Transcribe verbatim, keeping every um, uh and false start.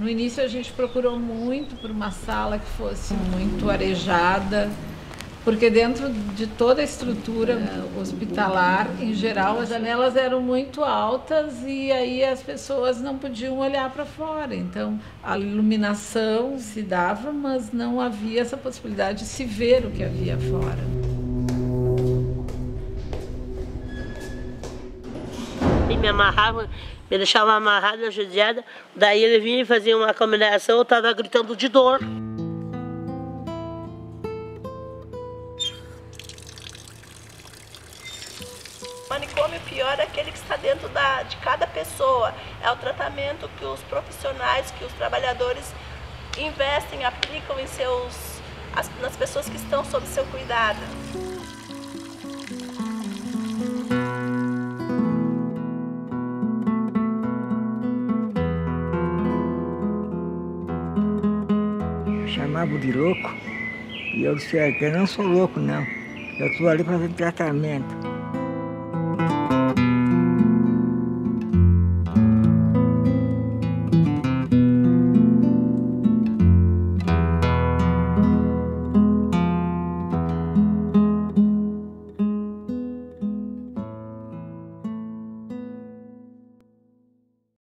No início a gente procurou muito por uma sala que fosse muito arejada, porque dentro de toda a estrutura hospitalar, em geral, as janelas eram muito altas e aí as pessoas não podiam olhar para fora. Então, a iluminação se dava, mas não havia essa possibilidade de se ver o que havia fora. E me amarrava, me deixava amarrada, judiada, daí ele vinha e fazia uma combinação, eu estava gritando de dor. O manicômio pior é aquele que está dentro da, de cada pessoa. É o tratamento que os profissionais, que os trabalhadores investem, aplicam em seus, as, nas pessoas que estão sob seu cuidado. Chamavam de louco, e eu disse que eu não sou louco não, eu estou ali fazendo tratamento.